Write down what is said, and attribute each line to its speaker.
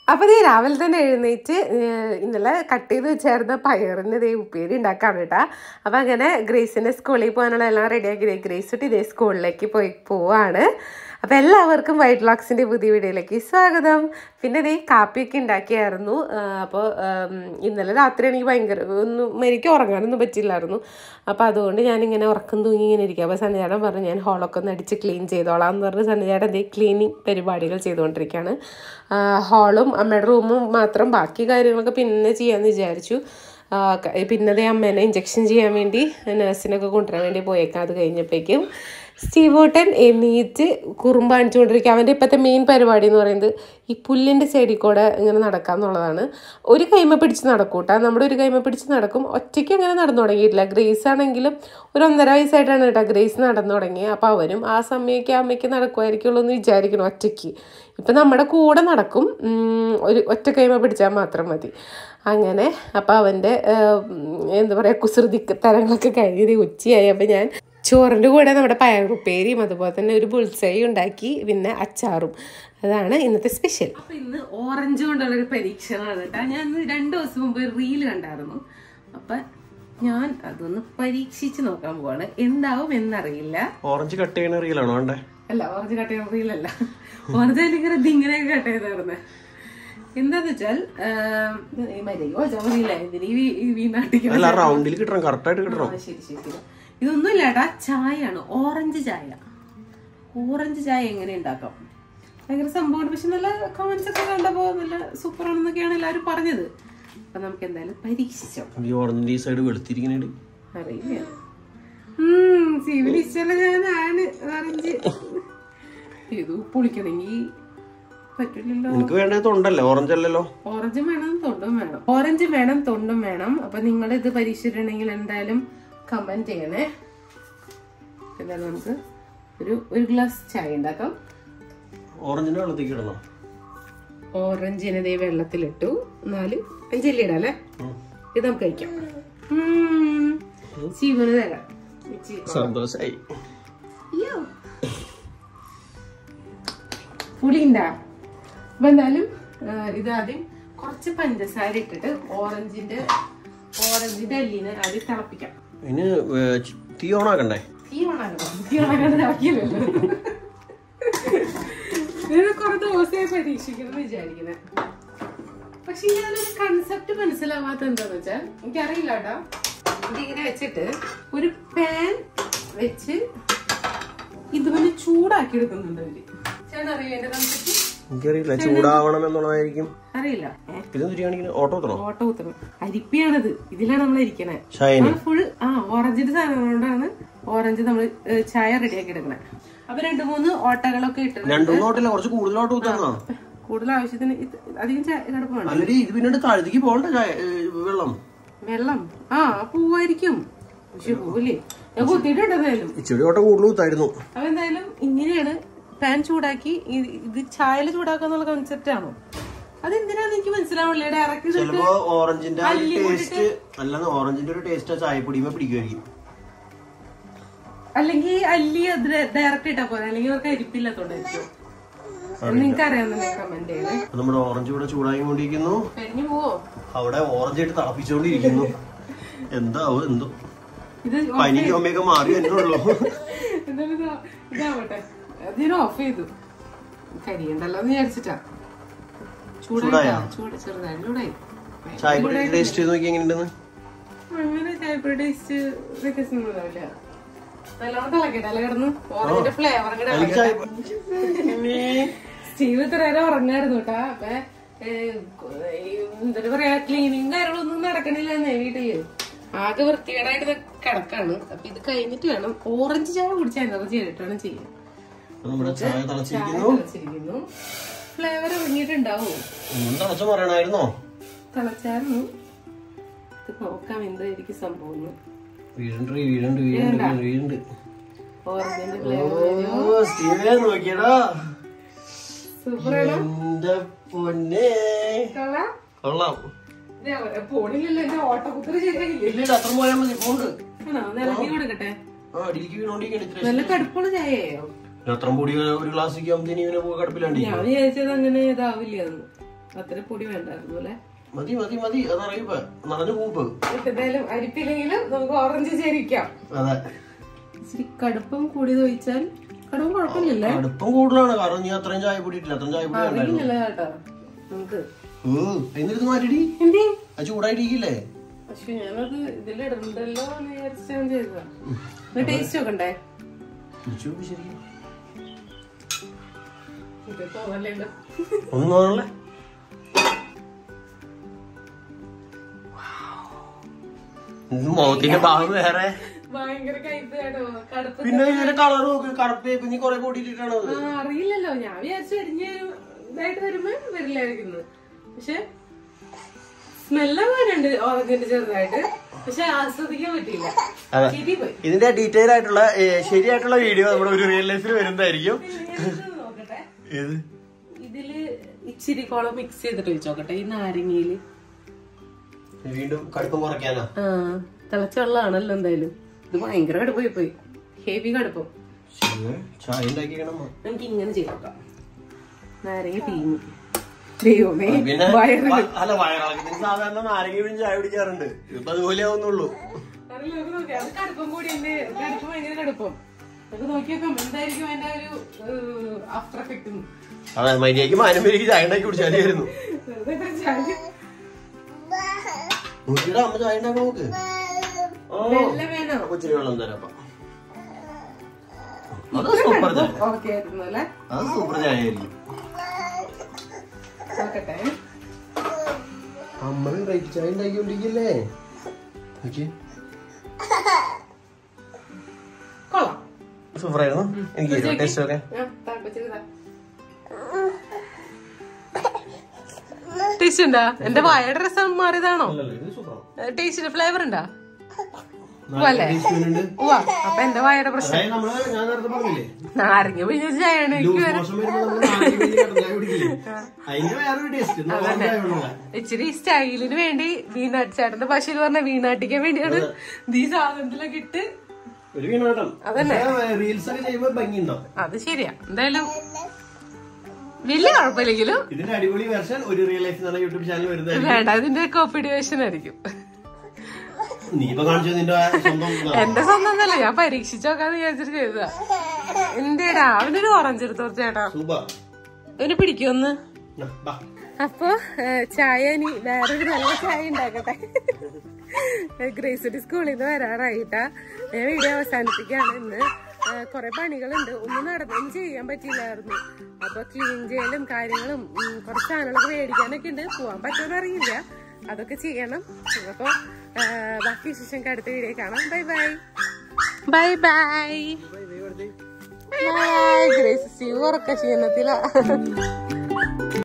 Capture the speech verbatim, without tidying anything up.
Speaker 1: അപ്പോൾ ഈ രാവിലെ തന്നെ എഴുന്നേറ്റ് ഇന്നലെ കട്ട് ചെയ്ത് വെച്ചായിരുന്ന പയറിന് ഇതേ ഉപ്പേരി ഉണ്ടാക്കാണ് കേട്ടോ. അപ്പോൾ അങ്ങനെ ഗ്രേസിൻ്റെ സ്കൂളിൽ പോകാനുള്ള എല്ലാം റെഡിയാക്കി ഗ്രേസ് ഇട്ട് ഇതേ സ്കൂളിലേക്ക് പോയി പോവാണ്. അപ്പോൾ എല്ലാവർക്കും വൈറ്റ് വ്ളോഗ്സിൻ്റെ പുതിയ വീഡിയോയിലേക്ക് സ്വാഗതം. പിന്നെ ഇതേ കാപ്പിയൊക്കെ ഉണ്ടാക്കിയായിരുന്നു. അപ്പോൾ ഇന്നലെ രാത്രി എനിക്ക് ഭയങ്കര ഒന്നും എനിക്ക് ഉറങ്ങാനൊന്നും പറ്റില്ലായിരുന്നു. അപ്പോൾ അതുകൊണ്ട് ഞാനിങ്ങനെ ഉറക്കം തൂങ്ങി ഇങ്ങനെ ഇരിക്കുക. അപ്പോൾ സന്നിചേട്ടൻ പറഞ്ഞു ഞാൻ ഹോളൊക്കെ ഒന്ന് അടിച്ച് ക്ലീൻ ചെയ്തോളാം എന്ന് പറഞ്ഞ് സന്നിചേട്ടൻ ഇതേ ക്ലീനിങ് പരിപാടികൾ ചെയ്തുകൊണ്ടിരിക്കുകയാണ്. ഹാളും അമ്മയുടെ റൂമും മാത്രം, ബാക്കി കാര്യങ്ങളൊക്കെ പിന്നെ ചെയ്യാമെന്ന് വിചാരിച്ചു. പിന്നതേ അമ്മേനെ ഇഞ്ചക്ഷൻ ചെയ്യാൻ വേണ്ടി നഴ്സിനൊക്കെ കൊണ്ടുവരാൻ വേണ്ടി പോയേക്കാം. അത് കഴിഞ്ഞപ്പോഴേക്കും സ്റ്റീവോട്ടൻ എണീറ്റ് കുറുമ്പ് കാണിച്ചുകൊണ്ടിരിക്കുക. അവൻ്റെ ഇപ്പോഴത്തെ മെയിൻ പരിപാടി എന്ന് പറയുന്നത് ഈ പുല്ലിൻ്റെ സൈഡിൽ കൂടെ ഇങ്ങനെ നടക്കുക എന്നുള്ളതാണ്. ഒരു കൈമ പിടിച്ച് നടക്കും കേട്ടോ, നമ്മുടെ ഒരു കൈമ പിടിച്ച് നടക്കും. ഒറ്റയ്ക്ക് അങ്ങനെ നടന്നു തുടങ്ങിയിട്ടില്ല. ഗ്രേസ് ആണെങ്കിലും ഒരു ഒന്നര വയസ്സായിട്ടാണ് കേട്ടോ ഗ്രേസ് നടന്നു തുടങ്ങിയത്. അപ്പോൾ അവനും ആ സമയമൊക്കെ അമ്മയ്ക്ക് നടക്കുമായിരിക്കുള്ളൂ എന്ന് വിചാരിക്കണം ഒറ്റയ്ക്ക്. ഇപ്പം നമ്മുടെ കൂടെ നടക്കും, ഒരു ഒറ്റ കൈമ പിടിച്ചാൽ മാത്രം മതി. അങ്ങനെ അപ്പോൾ അവൻ്റെ എന്താ പറയുക കുസൃതി തരങ്ങളൊക്കെ കഴിഞ്ഞത് ഉച്ചയായി. അപ്പോൾ ഞാൻ ചോറിൻ്റെ കൂടെ നമ്മുടെ പയറുപ്പേരിയും അതുപോലെ തന്നെ ഒരു ബുൾസൈ ഉണ്ടാക്കി, പിന്നെ അച്ചാറും. അതാണ് ഇന്നത്തെ സ്പെഷ്യൽ. അപ്പോൾ ഇന്ന് ഓറഞ്ച് കൊണ്ടുള്ളൊരു പരീക്ഷണമാണ് കേട്ടോ. ഞാൻ രണ്ട് ദിവസം മുമ്പ് റീൽ കണ്ടായിരുന്നു. അപ്പം ഞാൻ അതൊന്ന് പരീക്ഷിച്ച് നോക്കാൻ പോവാണ്. എന്താവും എന്നറിയില്ല.
Speaker 2: ഓറഞ്ച് കട്ട് ചെയ്യുന്ന റീലാണോ വേണ്ടേ?
Speaker 1: അല്ല, ഓറഞ്ച് കട്ട് ചെയ്യുന്ന റീലല്ല. ഓറഞ്ച് ഇങ്ങനെ ഇതിങ്ങനെയൊക്കെ കട്ട് ചെയ്തായിരുന്നേ. എന്താന്ന് വെച്ചാൽ ശരി ശരി ഇതൊന്നും ഇല്ല ഏട്ടാ, ചായയാണ്, ഓറഞ്ച് ചായ. ഓറഞ്ച് ചായ എങ്ങനെ ഉണ്ടാക്കാം ഭയങ്കര സംഭവമാണ്. പക്ഷെ നല്ല കമന്റ്സ് ഒക്കെ കണ്ടപ്പോ നല്ല സൂപ്പർ ആണെന്നൊക്കെയാണ് എല്ലാവരും പറഞ്ഞത്. അപ്പൊ നമുക്ക് എന്തായാലും പരീക്ഷിച്ചോ. അറിയില്ല, സിവിലിസ്റ്റല്ല ഞാനാണ് ഓറഞ്ച്. ഇത് പൊളിക്കണമെങ്കിൽ പറ്റില്ലല്ലോ.
Speaker 2: ഓറഞ്ച് അല്ലല്ലോ,
Speaker 1: ഓറഞ്ചും വേണം തൊണ്ടും വേണം. ഓറഞ്ച് വേണം തൊണ്ടും വേണം. അപ്പൊ നിങ്ങൾ ഇത് പരീക്ഷിച്ചിട്ടുണ്ടെങ്കിൽ എന്തായാലും കമന്റ് ചെയ്യണേ. എന്തായാലും നമുക്ക് ഒരു ഒരു ഗ്ലാസ് ചായ ഉണ്ടാക്കാം.
Speaker 2: ഓറഞ്ചിനെ വെള്ളത്തിൽ ഇടണോ?
Speaker 1: ഓറഞ്ചിനെ ദേ വെള്ളത്തിലിട്ടു. നാല് അഞ്ചല്ലി ഇടാം അല്ലേ? ഇത് നമുക്ക് കഴിക്കാം. ജീവന് തരാം.
Speaker 2: സന്തോഷായി.
Speaker 1: പുളിണ്ടാ? അപ്പൊ എന്തായാലും ഇതാദ്യം കുറച്ച് പഞ്ചസാര ഇട്ടിട്ട് ഓറഞ്ചിന്റെ ഓറഞ്ചിന്റെ അല്ലിനെ ആദ്യം തിളപ്പിക്കാം.
Speaker 2: തീ ഓണാക്കണ്ടേ?
Speaker 1: തീ ഓണാക്കണം. തീ ഓണാക്കാണ്ട് തിളക്കില്ലല്ലോ. ഇത് കുറെ ദിവസമായി പരീക്ഷിക്കണം വിചാരിക്കുന്നത്. പക്ഷെ ഞാനൊരു കൺസെപ്റ്റ് മനസ്സിലാവാത്ത എന്താന്ന് വെച്ചാൽ, എനിക്കറിയില്ല കേട്ടോ. ഇതിങ്ങനെ വെച്ചിട്ട് ഒരു പാൻ വെച്ച് ഇതുപോലെ ചൂടാക്കി എടുക്കുന്നുണ്ട് അവര്. ചേട്ടൻ അറിയോ എന്റെ കൺസെപ്റ്റ്?
Speaker 2: എനിക്കറിയില്ല, ചൂടാവണം എന്നുള്ളതായിരിക്കും.
Speaker 1: അറിയില്ല.
Speaker 2: ഓട്ടോ
Speaker 1: ഓട്ടോ കുത്തണം. അരിപ്പിയാണത്. ഇതിലാണ് നമ്മൾ ഇരിക്കണേ. ഫുൾ ആ ഓറഞ്ചിന്റെ സാധനം കൊണ്ടാണ് ഓറഞ്ച് നമ്മൾ ചായ റെഡിയാക്കി എടുക്കണേ. അപ്പൊ രണ്ടു മൂന്ന് ഓട്ടകളൊക്കെ ഇട്ടു. കൂടുതൽ ആവശ്യത്തിന് അധികം കിടപ്പുണ്ട്.
Speaker 2: വെള്ളം
Speaker 1: വെള്ളം ആ പൂവായിരിക്കും. പക്ഷെ പൂവില്ലേ, ഞാൻ കുത്തിയിട്ടുണ്ടെന്നായാലും. അപ്പൊ എന്തായാലും ഇങ്ങനെയാണ് പാൻ ചൂടാക്കി ഇത് ചായല് ചൂടാക്കാന്നുള്ള കൺസെപ്റ്റ് ആണോ? അതെന്തിനാന്ന് എനിക്ക് മനസ്സിലാവില്ല. ഡയറക്റ്റ്
Speaker 2: ഓറഞ്ചിന്റെ ടേസ്റ്റ് അല്ല, ഓറഞ്ചിന്റെ ഒരു ടേസ്റ്റ് ചായപ്പൊടിയുമ്പോ പിടിക്കുമായിരിക്കും.
Speaker 1: അല്ലെങ്കിൽ അല്ലി ഡയറക്റ്റ് ഇട്ടാ പോലെ, അല്ലെങ്കിൽ അവർക്ക് അരിപ്പില്ലാത്തോണ്ടായിരിക്കും. നിങ്ങക്ക് അറിയാവുന്ന കമന്റ് ചെയ്യണേ.
Speaker 2: നമ്മുടെ ഓറഞ്ച് ഇവിടെ ചൂടായിക്കൊണ്ടിരിക്കുന്നു.
Speaker 1: കരിഞ്ഞു പോവോ?
Speaker 2: അവിടെ ഓറഞ്ച് ആയിട്ട് തിളപ്പിച്ചോണ്ടിരിക്കുന്നു. എന്താവും എന്തോ പനി ചുമയൊക്കെ മാറി എന്നോളൂ.
Speaker 1: എന്തായാലും ഇതാവട്ടെ. അതിന് ഓഫ് ചെയ്തു. കരിയണ്ടല്ലോ എന്ന് വിചാരിച്ചിട്ടാ. ചൂടായി ചെറുതായി ചൂടായി.
Speaker 2: ചായപ്പൊടി ടേസ്റ്റ് ചെയ്ത് നോക്കി എങ്ങനെയുണ്ടെന്ന്.
Speaker 1: അങ്ങനെ ചായപ്പൊടി ടേസ്റ്റ് വ്യത്യാസമൊന്നുമില്ല. നല്ലോണം തിളക്കട്ടെ കിടന്നു. ഓറഞ്ചിന്റെ ഫ്ലേവർ സ്റ്റീവ് ഇത്ര നേരം ഉറങ്ങായിരുന്നു കേട്ടാ. അപ്പൊ എന്താ പറയാ, ക്ലീനിങ് കാര്യങ്ങളൊന്നും നടക്കണില്ലെന്നേ വീട്ടില്. ആകെ വൃത്തികേടായിട്ട് കിടക്കാണ്. അപ്പൊ ഇത് കഴിഞ്ഞിട്ട് വേണം ഓറഞ്ച് ചായ കുടിച്ചാൽ എനർജി ആയിട്ട് വേണം ചെയ്യാൻ. ഫ്ലേവർ ഇറങ്ങിയിട്ടുണ്ടാവോ? തിളച്ചായിരുന്നു. ഇത് നോക്കാം എന്തായിരിക്കും സംഭവം. ഓറഞ്ചിന്റെ ഫ്ലേവർ പോണില്ലല്ലോ. എന്റെ ഓട്ടക്കുത്തറ് ശരിയായില്ലേ? നിലക്കി കൊടുക്കട്ടെ. നല്ല കടുപ്പുള്ള ചായയോ?
Speaker 2: ഒരു ഗ്ലാസ്
Speaker 1: ഞാൻ വിചാരിച്ചത് അങ്ങനെ ഇതാവില്ല. അത്ര പൊടി വേണ്ടായിരുന്നു അല്ലെ?
Speaker 2: മതി മതി മതി അതറിയുമ്പോ നടന്നു പോകുമ്പോ
Speaker 1: എന്തായാലും അരിപ്പില്ലെങ്കിലും നമുക്ക് ഓറഞ്ച് ചേരിക്കാം.
Speaker 2: അതെ,
Speaker 1: ഇച്ചിരി കടുപ്പം കൂടി ഒഴിച്ചാൽ കടുപ്പം കുഴപ്പമില്ലല്ലേ?
Speaker 2: കടുപ്പം കൂടുതലാണ്, കാരണം നീ അത്രയും ചായ പൊടിയിട്ടില്ല. അത്രയും ചായ പൊടി
Speaker 1: കേട്ടോ നമുക്ക്.
Speaker 2: എന്നിട്ട് മാറ്റിടി
Speaker 1: എന്തേ
Speaker 2: അത് ചൂടായിട്ടിരിക്കില്ലേ?
Speaker 1: പക്ഷെ ഞാനത് ഇതിലിടണ്ടല്ലോ എന്ന് വിചാരിച്ച് ഞാൻ ചെയ്തതാ. ടേസ്റ്റ് നോക്കണ്ടേ?
Speaker 2: ഒന്നും തോന്നല്ലേ? മുഖത്തിന്റെ ഭാഗം വേറെ.
Speaker 1: ഭയങ്കര കയ്പ് കേട്ടോ. കടുപ്പ്
Speaker 2: പിന്നെ ഇതിന്റെ കളർ നോക്ക്, കറുപ്പേക്ക് നീ കൊറേ പൊടിയിട്ടാണ്.
Speaker 1: അറിയില്ലല്ലോ, ഞാൻ വിചാരിച്ചു അരിഞ്ഞ് ഇതായിട്ട് വരുമ്പോ വരില്ലായിരിക്കുന്നു. പക്ഷെ സ്മെല്ല് പോകാനുണ്ട് ഓറഞ്ചിന്റെ ചെറുതായിട്ട്, പക്ഷെ ആസ്വദിക്കാൻ പറ്റിയില്ല.
Speaker 2: ഇതിന്റെ ഡീറ്റെയിൽ ആയിട്ടുള്ള ശരിയായിട്ടുള്ള വീഡിയോ നമ്മുടെ ഒരു റിയൽ ലൈഫിൽ വരുന്നതായിരിക്കും.
Speaker 1: നോക്കട്ടെ, ഇതില് ഇച്ചിരി കോളം മിക്സ് ചെയ്തിട്ട് വെച്ചോക്കട്ടെ. ഈ നാരങ്ങയില്
Speaker 2: വീണ്ടും കടുപ്പം കുറയ്ക്കാനാ.
Speaker 1: ആ തിളച്ച വെള്ളമാണല്ലോ എന്തായാലും. ഇത് ഭയങ്കര കടുപ്പായി പോയി, ഹെവി കടുപ്പം.
Speaker 2: ചായ ഉണ്ടാക്കിക്കണം.
Speaker 1: നമുക്ക് ഇങ്ങനെ ചെയ്തോക്കാം. നാരങ്ങ തീഞ്ഞു. ദൈവമേ,
Speaker 2: അല്ല വയറിളക്കത്തിന് സാധാരണ നാരങ്ങ പിഴിഞ്ഞ് ചായ കുടിക്കാറുണ്ട്. ഇപ്പൊ അതുപോലെ ആവുന്നുള്ളൂ.
Speaker 1: കടുപ്പം കൂടി ഉണ്ട്, കടുപ്പം ഭയങ്കര കടുപ്പം. നമുക്ക് നോക്കിയേക്കാം എന്തായിരിക്കും അതിന്റെ ഒരു ആഫ്റ്റർ എഫക്ട്.
Speaker 2: അതെ, മര്യാദക്ക് മാനം പേരിക്ക് ചായ ഉണ്ടാക്കി കുടിച്ചാലായിരുന്നു. അമ്മ ചായ ഉണ്ടാക്കി നോക്ക്. കൊച്ചിരി വെള്ളം തരാം. അത് സൂപ്പർ ചായ, അത് സൂപ്പർ ചായ ആയിരിക്കും. അമ്മ റൈറ്റ് ചായ ഉണ്ടാക്കിക്കൊണ്ടിരിക്കല്ലേ? സൂപ്പറായിരുന്നു. എനിക്ക് ടേസ്റ്റ് ഒക്കെ
Speaker 1: ടേസ്റ്റ് ഉണ്ടാ? എന്റെ വായയുടെ രസം മാറിയതാണോ? ടേസ്റ്റിന് ഫ്ലേവർ ഉണ്ടാ? അപ്പൊ എന്റെ വായയുടെ പ്രശ്നം. നാരങ്ങ പിഴിഞ്ഞ ചായയാണ് എനിക്ക്. ഇച്ചിരി സ്റ്റൈലിന് വേണ്ടി വീണാട്ടി, ചേട്ടന്റെ ഭാഷയിൽ പറഞ്ഞ വീണാട്ടിക്കാൻ വേണ്ടിയാണ് ഈ സാധനത്തിലൊക്കെ ഇട്ട്. അതന്നെ, അത് ശരിയാ. എന്തായാലും വലിയ കുഴപ്പമില്ലെങ്കിലും
Speaker 2: ഇതിന്റെ അടിപൊളി വെർഷൻ ഒരു റിയൽ ലൈഫ് യൂട്യൂബ് ചാനൽ വരുന്നത്
Speaker 1: വേണ്ട, ഇതിന്റെ കോപ്പിഡ് വേർഷൻ ആയിരിക്കും.
Speaker 2: എന്റെ
Speaker 1: സ്വന്തം ഒന്നല്ല, ഞാൻ പരീക്ഷിച്ചു നോക്കാന്ന് വിചാരിച്ചിട്ട് ചെയ്തതാ. എന്റെടാ അവനൊരു ഓറഞ്ച് എടുത്തോ ചേട്ടാ, അവന് പിടിക്കുമെന്ന്. അപ്പൊ ചായ ഇനി വേറൊരു നല്ല ചായ ഉണ്ടാക്കട്ടെ. ഗ്രേസിറ്റി സ്കൂളിൽ നിന്ന് വരാറായിട്ടാ. ഞാൻ വീഡിയോ അവസാനിപ്പിക്കാണ്. ഇന്ന് കൊറേ പണികളുണ്ട്, ഒന്നും നടന്നൊന്നും ചെയ്യാൻ പറ്റിയില്ലായിരുന്നു. അപ്പൊ ക്ലീൻ ചെയ്യലും കാര്യങ്ങളും കുറച്ച് സാധനങ്ങളൊക്കെ മേടിക്കാനൊക്കെ ഉണ്ട്. പോവാൻ പറ്റുമെന്ന് അറിയില്ല, അതൊക്കെ ചെയ്യണം. അപ്പൊ ബാക്കി വിശേഷം അടുത്ത വീഡിയോ കാണാം. Bye bye bye bye bye. Gracie ഉറക്ക ക്ഷീണത്തില.